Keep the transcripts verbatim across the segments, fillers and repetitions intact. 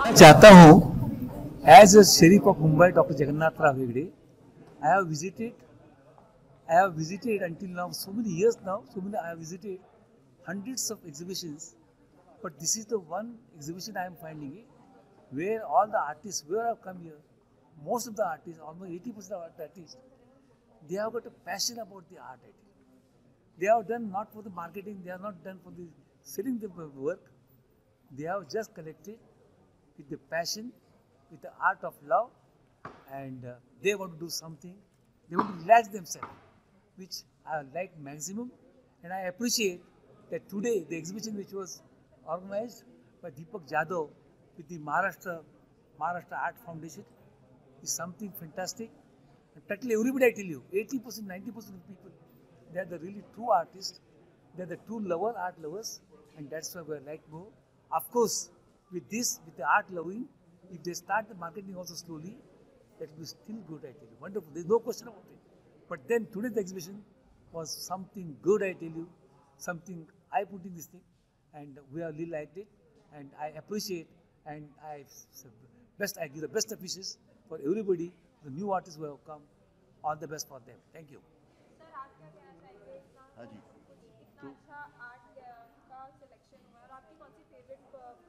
चाहता हूँ as a sheriff of Mumbai doctor Jagannath Rao Hegde, I have visited, I have visited until now so many years now, so many I have visited hundreds of exhibitions, but this is the one exhibition I am finding it, where all the artists where have come here, most of the artists, almost eighty percent of the artists, they have got a passion about the art. I think. They have done not for the marketing, they have not done for the selling the work, they have just connected with the passion, with the art of love, and uh, they want to do something, they want to relax themselves, which I like maximum, and I appreciate that today the exhibition which was organized by Deepak Jadhav with the Maharashtra, Maharashtra Art Foundation is something fantastic. And practically everybody, I tell you, eighty percent, ninety percent of people, they are the really true artists, they are the true lover, art lovers, and that's why we like more. Of course, with this, with the art loving, if they start the marketing also slowly, that will be still good, I tell you. Wonderful, there's no question about it. But then today's exhibition was something good, I tell you, something I put in this thing, and we have really liked it, and I appreciate, and I best I give the best wishes for everybody, the new artists who have come, all the best for them. Thank you. Sir आप क्या कहना चाहेंगे इतना हाँ जी इतना अच्छा art का selection हुआ और आपकी कौन सी फेवरेट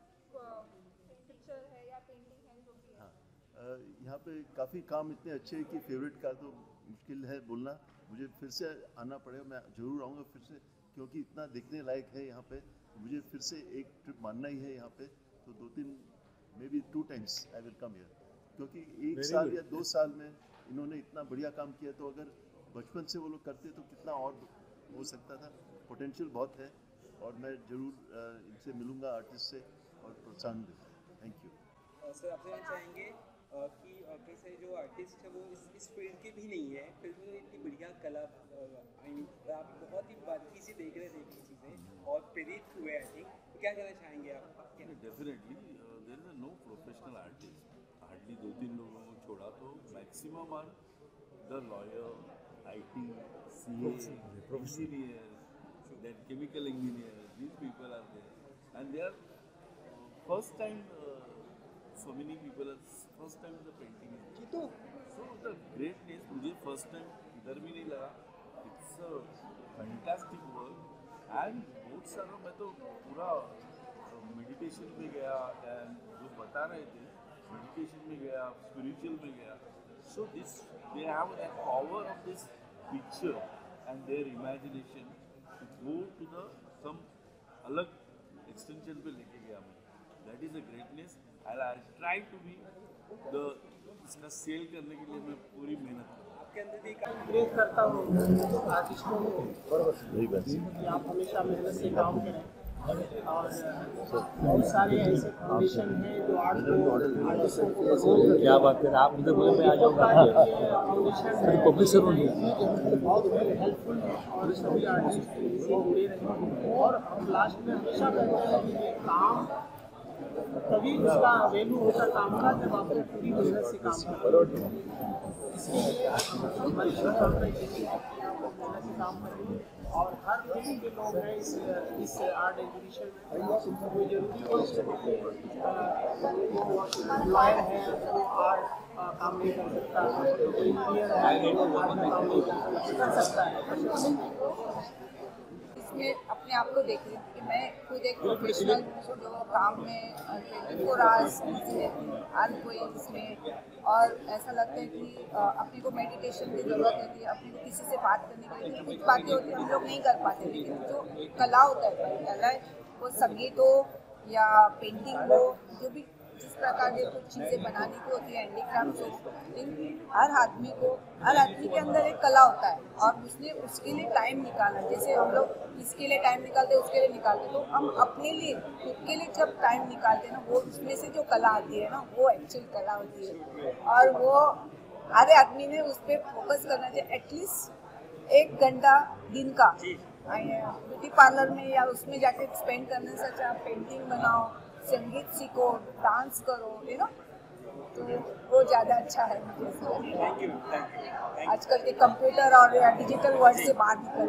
पिक्चर है या पेंटिंग है जो भी है? हाँ यहाँ पे काफ़ी काम इतने अच्छे हैं कि फेवरेट का तो मुश्किल है बोलना, मुझे फिर से आना पड़ेगा, मैं ज़रूर आऊँगा फिर से क्योंकि इतना देखने लायक है यहाँ पे, मुझे फिर से एक ट्रिप मानना ही है यहाँ पे, तो दो तीन maybe two times I will come here क्योंकि एक Very साल good. या दो साल में इन्होंने इतना बढ़िया काम किया, तो अगर बचपन से वो लोग करते तो कितना और हो सकता था, पोटेंशियल बहुत है और मैं ज़रूर इनसे मिलूँगा आर्टिस्ट से और प्रोत्साहन दूँगा। Thank you. सर आपसे जानना चाहेंगे कि कैसे जो आर्टिस्ट है वो इस इस फील्ड के भी नहीं है, फिर भी इतनी बढ़िया कला आई मीन आप बहुत ही बारीकी से देख रहे थे ये चीज़ें और प्रेरित हुए आई थिंक, तो क्या कहना चाहेंगे आप? Definitely there is no professional artist, hardly दो तीन लोगों को छोड़ा तो maximum are the lawyer, IT, CA, engineer, then chemical engineers, these people are there and they are uh, first time uh, so many people are first time in the painting so the greatness मुझे first time इधर भी नहीं लगा, it's a fantastic work and बहुत सारा मैं तो पूरा meditation में गया and जो बता रहे थे meditation में गया, spiritual में गया, so this they have that power of this picture and their imagination go to the some अलग extension पे लेके गया मैं, that is the greatness and I try to be the इसका सेल करने के लिए मैं पूरी मेहनत करूँ। आपके अंदर भी प्रेरित करता हूँ आर्टिस्टों को कि आप हमेशा मेहनत से काम करें और बहुत सारे ऐसे फाउंडेशन हैं जो आर्ट को आर्टिस्टों को क्या बात कर आप इधर बोले मैं आ जाऊँगा फाउंडेशन पब्लिशर होंगे बहुत हेल्पफुल है और सभी आर्टिस्ट से जुड़े रहें और हम लास्ट में हमेशा कहते हैं कि ये काम तभी उसका वैल्यू होता काम का जब आप पूरी मेहनत से काम करें, इसके लिए परिश्रम करते हैं काम करें और हर फील्ड के लोग हैं इस इस आर्ट एग्जीबिशन में, कोई जरूरी हो लॉयर है वो आर्ट काम नहीं कर सकता, कोई इंजीनियर है वो आर्ट काम नहीं कर सकता है। इसमें अपने आप को देख रही हूँ कि मैं खुद एक प्रोफेशनल जो काम में ट्वेंटी फोर आवर्स हर कोई इसमें, और ऐसा लगता है कि अपने को मेडिटेशन की ज़रूरत होती है, अपने को किसी से बात करने के लिए कुछ बातें होती है हम लोग नहीं कर पाते, लेकिन जो कला होता है कला वो संगीत हो या पेंटिंग हो, जो भी जिस प्रकार के कुछ चीज़ें बनाने की होती है हैंडीक्राफ्ट हो, हर आदमी को हर आदमी के अंदर एक कला होता है और उसने उसके लिए टाइम निकालना, जैसे हम लोग इसके लिए टाइम निकालते हैं उसके लिए निकालते हैं, तो हम अपने लिए खुद के लिए जब टाइम निकालते हैं ना वो उसमें से जो कला आती है ना वो एक्चुअल कला होती है और वो हर आदमी ने उस पर फोकस करना चाहिए, एटलीस्ट एक घंटा दिन का ब्यूटी पार्लर में या उसमें जाके स्पेंड करने से अच्छा पेंटिंग बनाओ, संगीत सीखो, डांस करो, यू नो, तो वो ज़्यादा अच्छा है मुझे। आजकल के कंप्यूटर और डिजिटल वर्ल्ड से बाहर निकल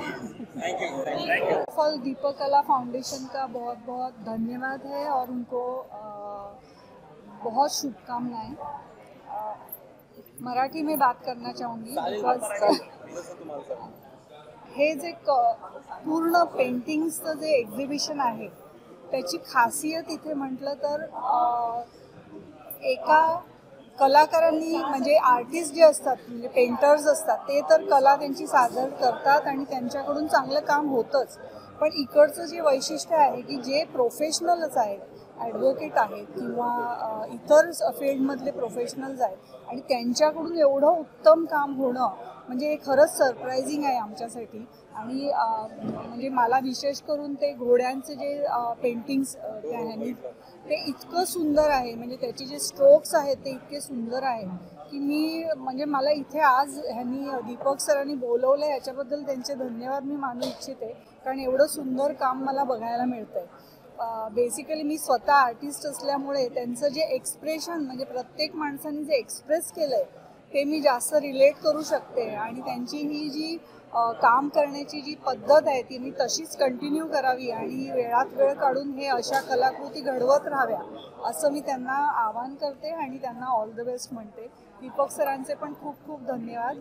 लेते फल दीपक कला फाउंडेशन का बहुत बहुत धन्यवाद है और उनको बहुत शुभकामनाएं। अ, मराठी में बात करना चाहूँगी बिकॉज हे जे क पूर्ण पेंटिंग्सचं जे एक्झिबिशन आहे त्याची खासियत इथे म्हटलं तर अ, एका कलाकारांनी म्हणजे आर्टिस्ट जे असतात म्हणजे पेंटर्स असतात ते तर कला त्यांची सादर करतात आणि त्यांच्याकडून चांगलं काम होतंच, पण इकडचं जे वैशिष्ट्य आहे की जे प्रोफेशनलच आहेत, ॲडव्होकेट आहेत किंवा इतर फील्डमधले प्रोफेशनल्स आहेत आणि त्यांच्याकडून एवढं उत्तम काम होणं म्हणजे हे खरंच सरप्रायझिंग आहे आमच्यासाठी. आणि म्हणजे मला विशेष करून ते घोड्यांचे जे पेंटिंग्स त्या ह्यांनी ते इतकं सुंदर आहे, म्हणजे त्याचे जे स्ट्रोक्स आहेत ते इतके सुंदर आहे की मी म्हणजे मला इथे आज ह्यांनी दीपक सरांनी बोलवलं याच्याबद्दल त्यांचे धन्यवाद मी मानू इच्छिते, कारण एवढं सुंदर काम मला बघायला मिळतं आहे. बेसिकली मी स्वतः आर्टिस्ट असल्यामुळे त्यांचं जे एक्सप्रेशन म्हणजे प्रत्येक माणसाने जे एक्सप्रेस केलं आहे ते मी जास्त रिलेट करू शकते आणि त्यांची ही जी काम करण्याची जी पद्धत आहे ती मी तशीच कंटिन्यू करावी आणि वेळात वेळ काढून हे अशा कलाकृती घडवत राहाव्या असं मी त्यांना आवाहन करते आणि त्यांना ऑल द बेस्ट म्हणते. दीपक सरांचे पण खूप खूप धन्यवाद.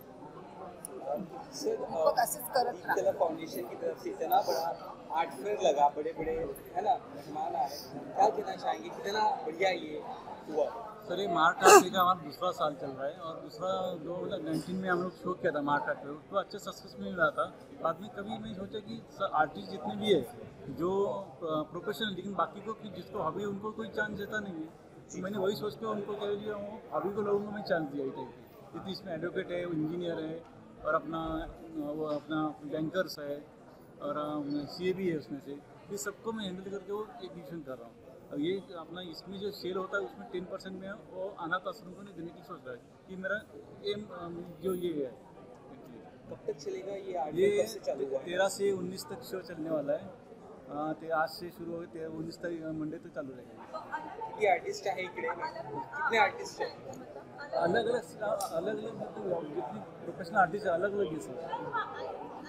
दीपक असंच करत राहा. फाउंडेशन की तरफ से इतना बड़ा आर्ट फेयर लगा, बड़े बड़े है ना मेहमान आए, क्या कहना चाहेंगे, कितना बढ़िया ये हुआ? सर ये मार्ट आर्ट का हमारा दूसरा साल चल रहा है और दूसरा दो हज़ार नाइनटीन में हम लोग शो किया था मार्ट आर्ट पे, उसको अच्छे सक्सेस मिल रहा था. बाद में कभी नहीं सोचा कि आर्टिस्ट जितने भी है जो प्रोफेशनल लेकिन बाकी को कि जिसको हॉबी उनको कोई चांस देता नहीं है, तो मैंने वही सोच के उनको कह दिया वो हॉबी को लोगों को मैं चांस दिया टाइप की. क्योंकि इसमें एडवोकेट है, इंजीनियर है और अपना वो अपना बैंकर्स है और सी ए भी है उसमें से, ये सबको मैं हैंडल करके वो एग्जीबिशन कर रहा हूँ. अब ये अपना इसमें जो सेल होता है उसमें टेन परसेंट में वो अनाथ आश्रम को नहीं देने की सोच रहा है कि मेरा एम जो ये है. कब तक चलेगा ये आर्ट? ये तेरह से उन्नीस तक शो चलने वाला है. हाँ ते आज से शुरू हो गए उन्नीस तारीख मंडे तक चालू रहेगा. किती आर्टिस्ट आहे इकडे? कितने आर्टिस्ट हैं? अलग अलग अलग अलग जितनी प्रोफेशनल आर्टिस्ट है अलग अलग है सर.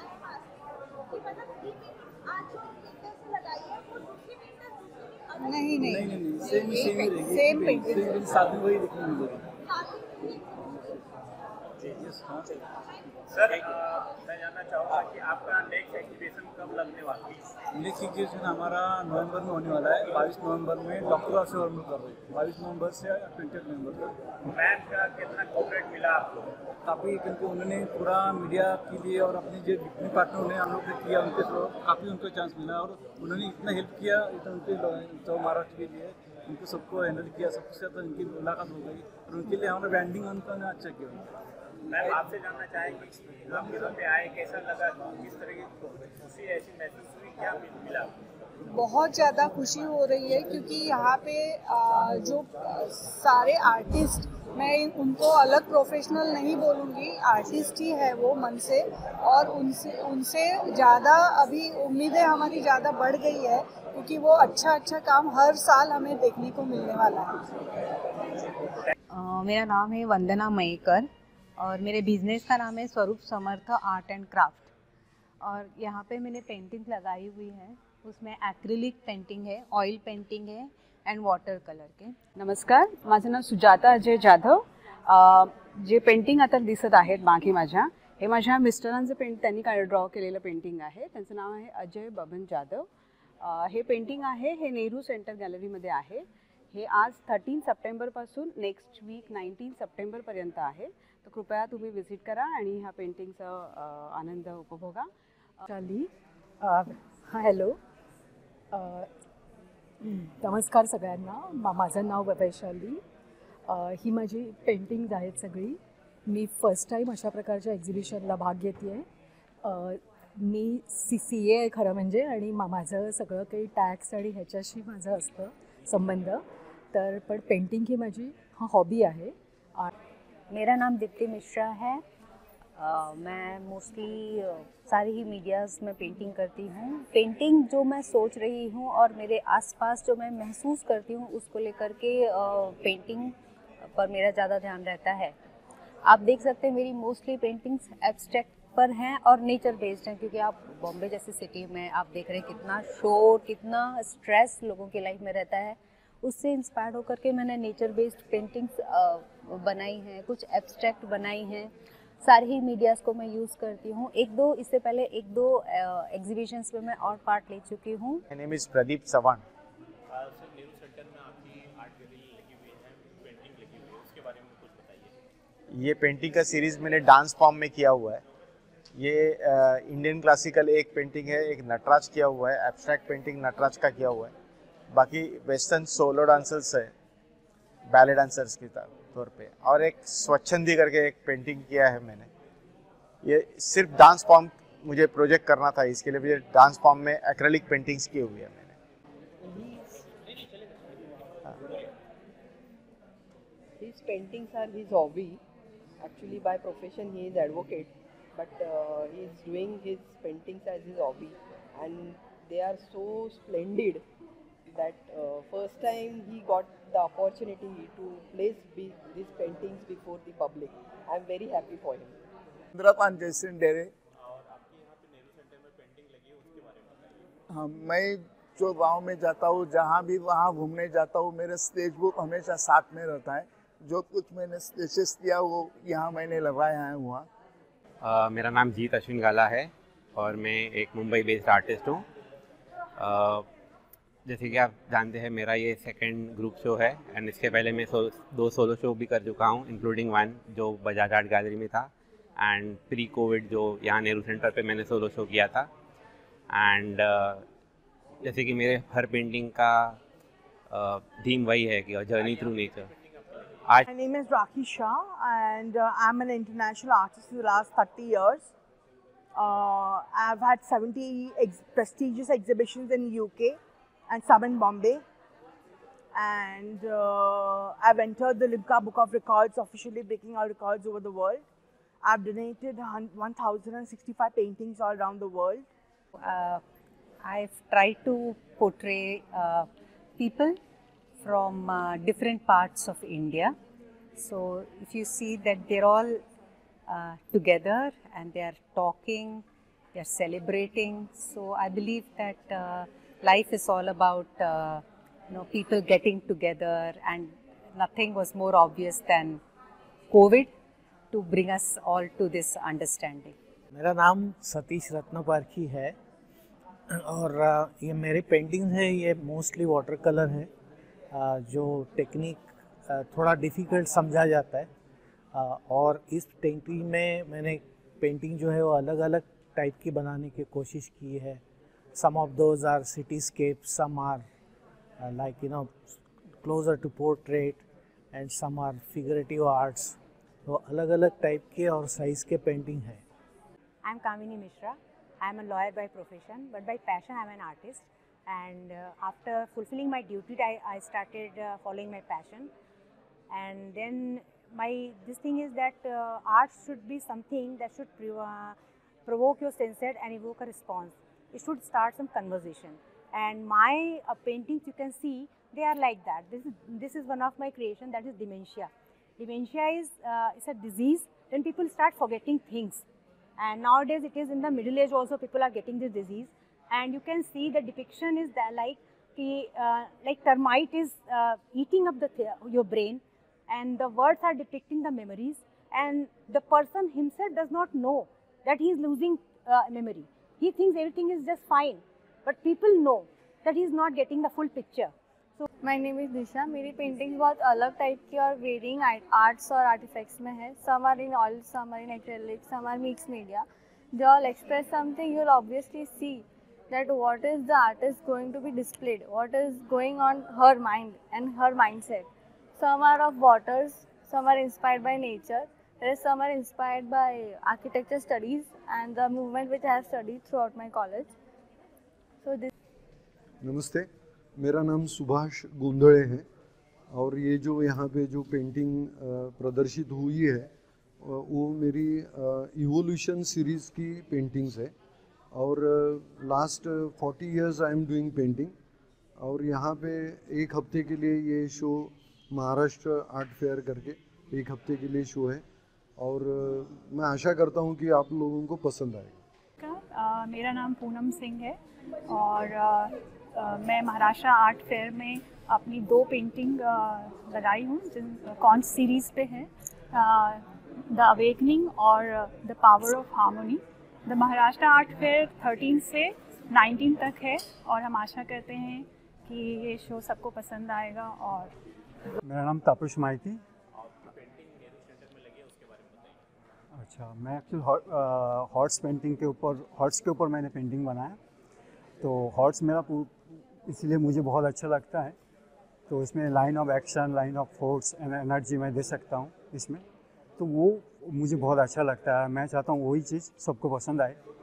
नहीं नहीं नहीं नहीं सेम सेम ही रहेगी. सेम पेंटिंग साथ में वही दिखने मिलेगी. सर मैं जानना चाहूँगा कि आपका नेक्स्ट एग्जीबिशन कब लगने वाला है? नेक्स्ट एग्जीबिशन हमारा नवंबर में होने वाला है. बाईस नवंबर में डॉक्टर ऑफ में कर रहे हैं. बाईस नवंबर से ट्वेंटी नवंबर तक. मैम का कितना कोऑपरेट मिला आपको? काफ़ी, क्योंकि उन्होंने पूरा मीडिया के लिए और अपने जो जितने पार्टनर उन्होंने हम लोग ने किया उनके थ्रू काफ़ी उनको चांस मिला और उन्होंने इतना हेल्प किया इतना उनके जो महाराष्ट्र के लिए उनको सबको हैंडल किया, सबसे ज़्यादा उनकी मुलाकात हो गई और उनके लिए हमारा ब्रांडिंग उनको अच्छा किया. मैम आपसे जानना चाहेंगे आप यहाँ पे आए, कैसा लगा, किस तरह की खुशी ऐसी महसूस हुई, क्या मिला? बहुत ज़्यादा खुशी हो रही है क्योंकि यहाँ पे जो सारे आर्टिस्ट, मैं उनको अलग प्रोफेशनल नहीं बोलूँगी, आर्टिस्ट ही है वो मन से, और उनसे उनसे ज़्यादा अभी उम्मीदें हमारी ज़्यादा बढ़ गई है क्योंकि वो अच्छा अच्छा काम हर साल हमें देखने को मिलने वाला है. uh, मेरा नाम है वंदना मयेकर और मेरे बिजनेस का नाम है स्वरूप समर्थ आर्ट एंड क्राफ्ट. और यहाँ पे मैंने पेंटिंग लगाई हुई है, उसमें ॲक्रिलिक पेंटिंग है, ऑइल पेंटिंग है अँड वॉटर कलर के. नमस्कार, माझं नाव सुजाता अजय जाधव. जे पेंटिंग आता दिसत आहेत मागे माझ्या, हे माझ्या मिस्टरांचं पेंट त्यांनी काय ड्रॉ केलेलं पेंटिंग आहे. त्यांचं नाव आहे अजय बबन जाधव. हे पेंटिंग आहे हे नेहरू सेंटर गॅलरीमध्ये आहे. हे आज थर्टीन सप्टेंबरपासून नेक्स्ट वीक नाईन्टीन सप्टेंबरपर्यंत आहे. तर कृपया तुम्ही विजिट करा आणि ह्या पेंटिंगचा आनंद उपभोगा. चाली हॅलो, नमस्कार सगळ्यांना. मा माझं नाव वैशाली. ही माझी पेंटिंग्ज आहेत सगळी. मी फर्स्ट टाईम अशा प्रकारच्या एक्झिबिशनला भाग घेते आहे. मी सी सी ए आहे खरं म्हणजे, आणि मा माझं सगळं काही टॅक्स आणि ह्याच्याशी माझं असतं संबंध. तर पण पेंटिंग ही माझी हा हॉबी आहे. मेरा नाम दीप्ति मिश्रा है. uh, मैं मोस्टली uh, सारी ही मीडियाज़ में पेंटिंग करती हूँ. पेंटिंग जो मैं सोच रही हूँ और मेरे आसपास जो मैं महसूस करती हूँ उसको लेकर के uh, पेंटिंग पर मेरा ज़्यादा ध्यान रहता है. आप देख सकते हैं मेरी मोस्टली पेंटिंग्स एब्स्ट्रैक्ट पर हैं और नेचर बेस्ड हैं, क्योंकि आप बॉम्बे जैसी सिटी में आप देख रहे हैं कितना शोर, कितना स्ट्रेस लोगों की लाइफ में रहता है, उससे इंस्पायर्ड होकर के मैंने नेचर बेस्ड पेंटिंग्स बनाई हैं, कुछ एब्स्ट्रैक्ट बनाई हैं। सारे ही मीडियाज़ को मैं यूज़ करती हूँ। एक दो इससे पहले एक दो एग्जीबिशंस में मैं और पार्ट ले चुकी हूँ। My name is Pradeep Chavan. Sir Nehru centre में आपकी आर्ट गैलरी लगी हुई है, पेंटिंग लगी हुई है, उसके बारे में कुछ बताइए। ये पेंटिंग का सीरीज़ मैंने डांस फॉर्म में किया हुआ है। ये इंडियन क्लासिकल एक पेंटिंग है, एक नटराज किया हुआ है, एब्स्ट्रैक्ट पेंटिंग नटराज का किया हुआ है। बाकी वेस्टर्न सोलो डांसर्स है, बैले डांसर्स के तौर पे, और एक स्वच्छंदी करके एक पेंटिंग किया है मैंने। ये सिर्फ डांस फॉर्म मुझे प्रोजेक्ट करना था, इसके लिए मुझे डांस फॉर्म में एक्रेलिक पेंटिंग्स की हुई है मैंने। His paintings are his hobby. Actually, by profession, he is advocate, but uh, he is doing his paintings as his hobby, and they are so splendid that uh, first time he got the opportunity to place be- these paintings before the public. I am very happy for him. इंद्रपान Jaisingh डेरे। और आपके यहाँ पे Nehru centre में painting लगी है, उसके बारे में बताइए। हाँ, मैं जो गांव में जाता हूँ, जहाँ भी वहाँ घूमने जाता हूँ, मेरा स्केच बुक हमेशा साथ में रहता है। जो कुछ मैंने स्केचेस किया वो यहाँ मैंने लगाया है वहाँ। uh, मेरा नाम जीत अश्विन गाला है और मैं एक मुंबई बेस्ड आर्टिस्ट हूँ। uh, जैसे कि आप जानते हैं मेरा ये सेकंड ग्रुप शो है, एंड इसके पहले मैं सो, दो सोलो शो भी कर चुका हूँ, इंक्लूडिंग वन जो बजाज आर्ट गैलरी में था, एंड प्री कोविड जो यहाँ नेहरू सेंटर पे मैंने सोलो शो किया था। एंड uh, जैसे कि मेरे हर पेंटिंग का थीम uh, वही है कि journey through nature. My name is Rakhi Shah, and uh, I'm an international artist for the last thirty years. Uh, I've had seventy ex- prestigious exhibitions in U K and some in Bombay. And uh, I've entered the Limca Book of Records, officially breaking our records over the world. I've donated one thousand sixty-five paintings all around the world. Uh, I've tried to portray uh, people from uh, different parts of India. So if you see that they're all uh, together and they are talking, they are celebrating. So I believe that uh, life is all about uh, you know people getting together, and nothing was more obvious than COVID to bring us all to this understanding. मेरा नाम सतीश रत्नपारखी है और ये मेरी paintings है, ये mostly water colour है। जो टेक्निक थोड़ा डिफ़िकल्ट समझा जाता है और इस पेंटिंग में मैंने पेंटिंग जो है वो अलग अलग टाइप की बनाने की कोशिश की है। Some of those are cityscape, some are like you know closer to portrait, and some are figurative arts. तो अलग अलग टाइप के और साइज़ के पेंटिंग है। I am Kamini Mishra. I am a lawyer by profession, but by passion I am an artist. And uh, after fulfilling my duty, I, I started uh, following my passion. And then my this thing is that uh, art should be something that should prov- uh, provoke your senses and evoke a response. It should start some conversation. And my uh, paintings, you can see, they are like that. This is this is one of my creation, that is dementia. Dementia is uh, it's a disease. Then people start forgetting things. And nowadays it is in the middle age also people are getting this disease. And you can see the depiction is that like uh, like termite is uh, eating up the th- your brain, and the words are depicting the memories, and the person himself does not know that he is losing uh, memory. He thinks everything is just fine, but people know that he is not getting the full picture. So my name is Disha. मेरी paintings बहुत अलग type की और varying arts और artefacts में है. Some are in oil, some are in acrylic, some are mixed media. They all express something. You'll obviously see that what is the artist going to be displayed, what is going on her mind and her mindset. Some are of waters, some are inspired by nature, whereas some are inspired by architecture studies and the movement which I have studied throughout my college. So this. नमस्ते, मेरा नाम सुभाष गुंदड़े है और ये जो यहाँ पे जो पेंटिंग प्रदर्शित हुई है वो मेरी इवोल्यूशन सीरीज़ की पेंटिंग्स है और last forty years I am doing painting. और यहाँ पे एक हफ्ते के लिए ये शो महाराष्ट्र आर्ट फेयर करके एक हफ्ते के लिए शो है और मैं आशा करता हूँ कि आप लोगों को पसंद आएगा। uh, मेरा नाम पूनम सिंह है और uh, uh, मैं महाराष्ट्र आर्ट फेयर में अपनी दो पेंटिंग लगाई हूँ जिन कॉन्स सीरीज़ पे है, द अवेकनिंग और the power of harmony. The Maharashtra art fair thirteen से नाइनटीन तक है और हम आशा करते हैं कि ये शो सबको पसंद आएगा। और मेरा नाम तापस माइती। अच्छा, मैं एक्चुअली हॉर्स पेंटिंग के ऊपर हॉर्स के ऊपर मैंने पेंटिंग बनाया। तो हॉर्स मेरा इसलिए मुझे बहुत अच्छा लगता है, तो इसमें line of action, line of force and energy मैं दे सकता हूँ इसमें, तो वो मुझे बहुत अच्छा लगता है। मैं चाहता हूँ वही चीज़ सबको पसंद आए।